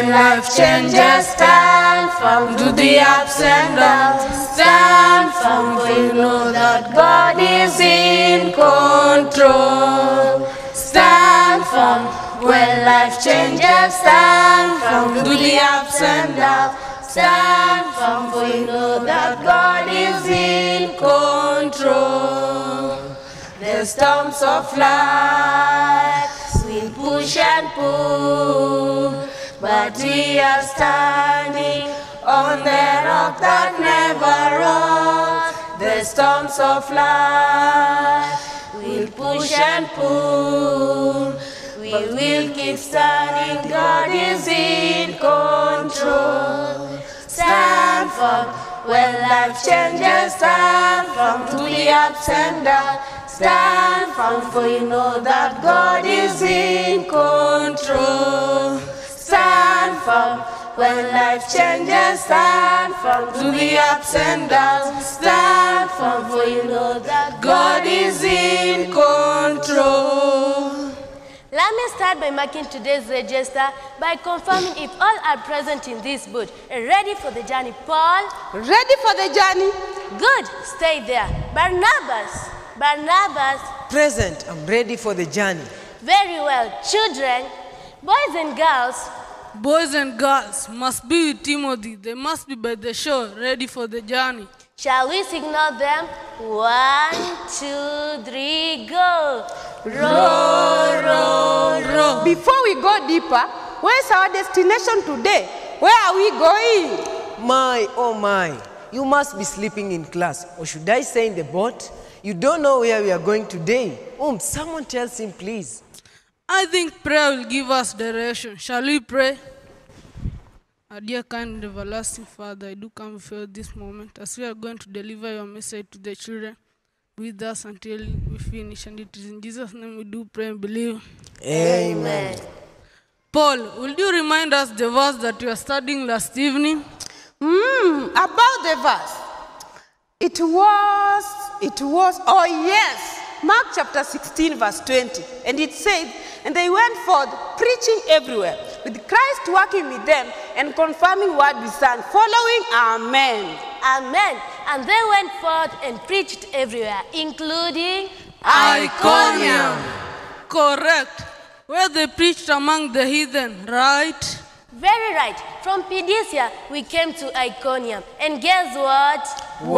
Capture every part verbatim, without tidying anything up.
When life changes, stand firm through the ups and downs. Stand firm, for you know that God is in control. Stand firm. When life changes, stand firm through the ups and downs. Stand firm, for you know that God is in control. The storms of life will push and pull, but we are standing on the rock that never rolls. The storms of life will push and pull, we will keep standing. God is in control. Stand firm when life changes. Stand firm through the ups and downs. Stand firm, for you know that God is in control. Stand firm when life changes. Stand firm through the ups and downs. Stand firm, for you know that God is in control. Let me start by marking today's register by confirming if all are present in this boat. Ready for the journey, Paul? Ready for the journey. Good, stay there. Barnabas? Barnabas? Present, I'm ready for the journey. Very well. Children, boys and girls? Boys and girls must be with Timothy. They must be by the shore, ready for the journey. Shall we signal them? One, two, three, go. Row, row, row. Before we go deeper, where's our destination today? Where are we going? My, oh my, you must be sleeping in class, or should I say in the boat? You don't know where we are going today. Um, someone tells him, please. I think prayer will give us direction. Shall we pray? Our dear kind and everlasting Father, I do come before you this moment as we are going to deliver your message to the children. With us until we finish, and it is in Jesus' name we do pray and believe. Amen. Paul, will you remind us the verse that you were studying last evening? Hmm, about the verse. It was, it was, oh yes, Mark chapter sixteen, verse twenty. And it said, and they went forth preaching everywhere, with Christ working with them and confirming what we sang, following Amen. Amen. And they went forth and preached everywhere, including Iconium. Correct. Where they preached among the heathen, right? Very right. From Phoenicia, we came to Iconium. And guess what?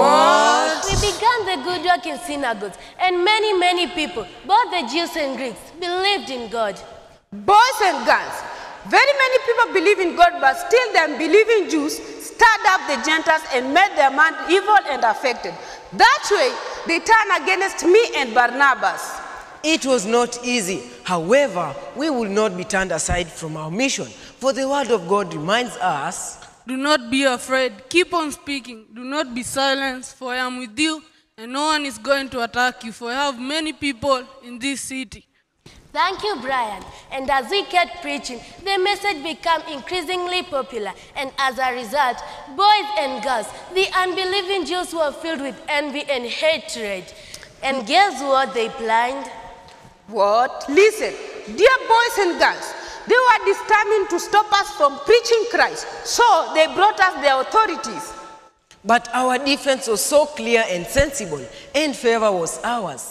What? We began the good work in synagogues, and many, many people, both the Jews and Greeks, believed in God. Boys and girls, very many people believe in God, but still the unbelieving Jews stirred up the Gentiles and made their mind evil and affected. That way, they turned against me and Barnabas. It was not easy. However, we will not be turned aside from our mission, for the word of God reminds us, do not be afraid. Keep on speaking. Do not be silent, for I am with you, and no one is going to attack you, for I have many people in this city. Thank you, Brian. And as we kept preaching, the message became increasingly popular. And as a result, boys and girls, the unbelieving Jews were filled with envy and hatred. And guess what they planned? What? Listen, dear boys and girls, they were determined to stop us from preaching Christ. So they brought us the authorities. but our defense was so clear and sensible, and favor was ours.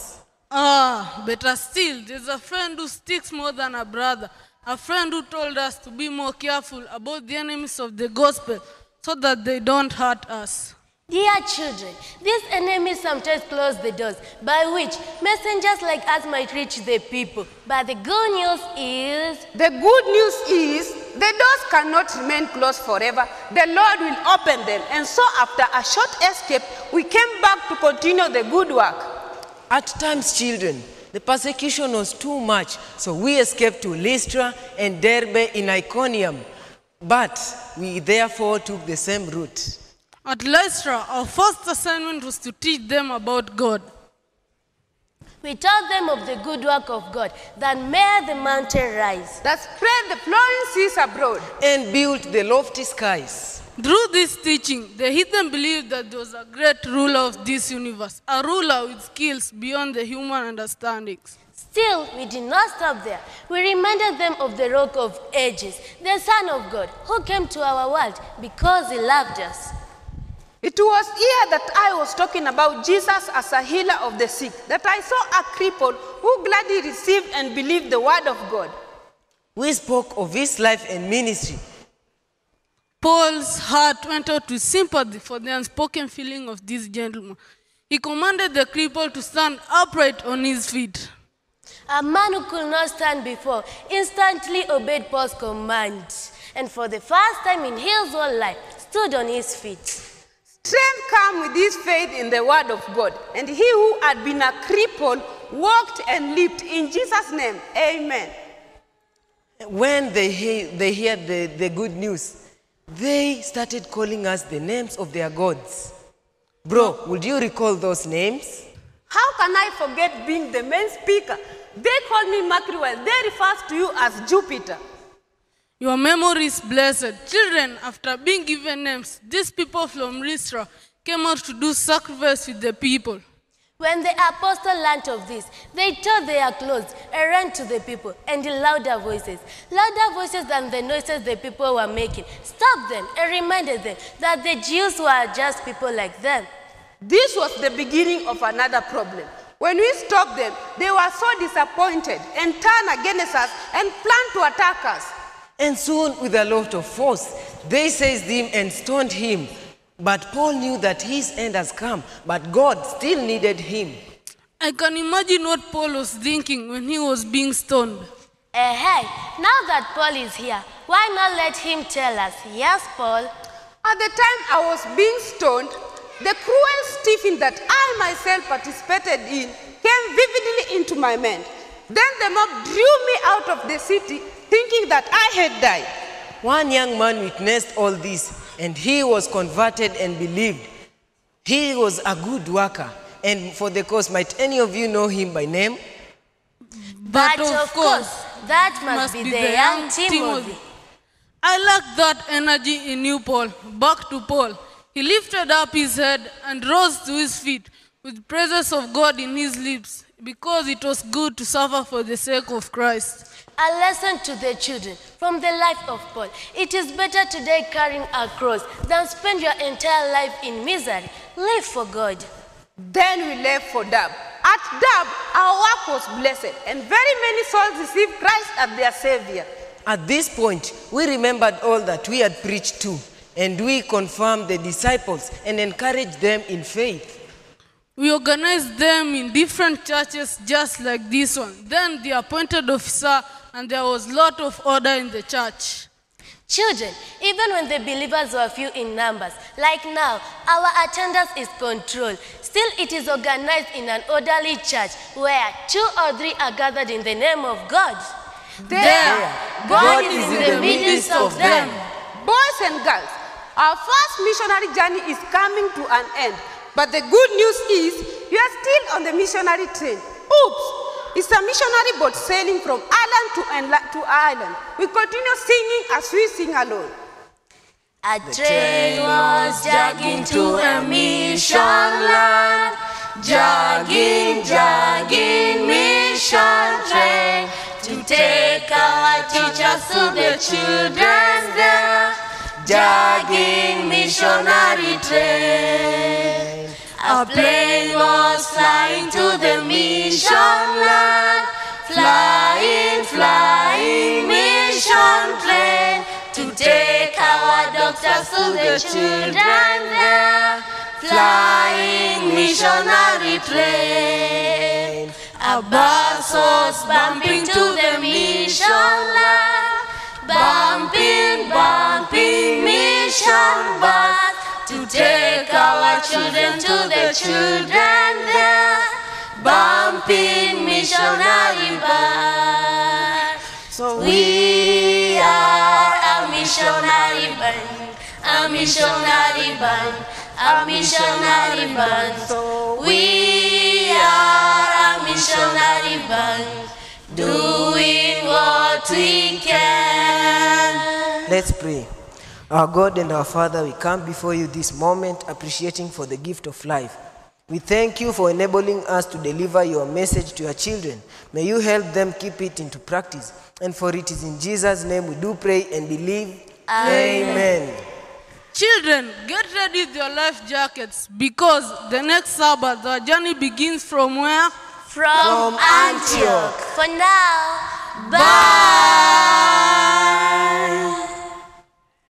Ah, better still, there's a friend who sticks more than a brother. A friend who told us to be more careful about the enemies of the gospel so that they don't hurt us. Dear children, these enemies sometimes close the doors by which messengers like us might reach the people. But the good news is... The good news is the doors cannot remain closed forever. The Lord will open them. And so after a short escape, we came back to continue the good work. At times, children, the persecution was too much, so we escaped to Lystra and Derbe in Iconium. But we therefore took the same route. At Lystra, our first assignment was to teach them about God. We told them of the good work of God, that made the mountain rise, that spread the flowing seas abroad, and built the lofty skies. Through this teaching, the heathen believed that there was a great ruler of this universe, a ruler with skills beyond the human understandings. Still, we did not stop there. We reminded them of the Rock of Ages, the Son of God, who came to our world because he loved us. It was here that I was talking about Jesus as a healer of the sick, that I saw a cripple who gladly received and believed the word of God. We spoke of his life and ministry. Paul's heart went out with sympathy for the unspoken feeling of this gentleman. He commanded the cripple to stand upright on his feet. A man who could not stand before instantly obeyed Paul's command, and for the first time in his whole life, stood on his feet. Strength came with his faith in the word of God, and he who had been a cripple walked and leaped in Jesus' name. Amen. When they, hear, they heard the, the good news, they started calling us the names of their gods. Bro, would you recall those names? How can I forget being the main speaker? They call me Margaret while they refer to you as Jupiter. Your memory is blessed. Children, after being given names, these people from Lystra came out to do sacrifice with the people. When the apostle learned of this, they tore their clothes and ran to the people, and in louder voices, louder voices than the noises the people were making, stopped them and reminded them that the Jews were just people like them. This was the beginning of another problem. When we stopped them, they were so disappointed and turned against us and planned to attack us. And soon, with a lot of force, they seized him and stoned him. But Paul knew that his end has come, but God still needed him. I can imagine what Paul was thinking when he was being stoned. Eh, hey, now that Paul is here, why not let him tell us? Yes, Paul. At the time I was being stoned, the cruel stiffing that I myself participated in came vividly into my mind. Then the mob drew me out of the city, thinking that I had died. One young man witnessed all this, and he was converted and believed. He was a good worker, and for the cause, might any of you know him by name? But, but of, of course, that must, must be, be the, the young Timothy. Timothy. I lacked that energy in you, Paul. Back to Paul. He lifted up his head and rose to his feet with the presence of God in his lips, because it was good to suffer for the sake of Christ. A lesson to the children from the life of Paul. It is better today carrying a cross than spend your entire life in misery. Live for God. Then we left for Dab. At Dab, our work was blessed, and very many souls received Christ as their Savior. At this point, we remembered all that we had preached to, and we confirmed the disciples and encouraged them in faith. We organized them in different churches just like this one. Then the appointed officer, and there was a lot of order in the church. Children, even when the believers were few in numbers, like now, our attendance is controlled. Still, it is organized in an orderly church where two or three are gathered in the name of God. There, there God, God is in the midst of them. Boys and girls, our first missionary journey is coming to an end. But the good news is, you are still on the missionary train. Oops! It's a missionary boat sailing from island to, to island. We continue singing as we sing alone. A train was jogging to a mission land. Jogging, jogging, mission train. To take our teachers to the children there. Jogging, missionary train. A plane was flying to the mission land. Flying, flying, mission plane. To take our doctors to the children there. Flying, missionary train. A bus was bumping to the mission land. Bumping, bumping, mission bus. To take our children to the children there. Bumping missionary band. So we are a missionary band. A missionary band. A missionary band. So we are a missionary missionary band, doing what we can. Let's pray. Our God and our Father, we come before you this moment appreciating for the gift of life. We thank you for enabling us to deliver your message to your children. May you help them keep it into practice. And for it is in Jesus' name we do pray and believe. Amen. Amen. Children, get ready with your life jackets because the next Sabbath, our journey begins from where? From, From Antioch. For now, Bye.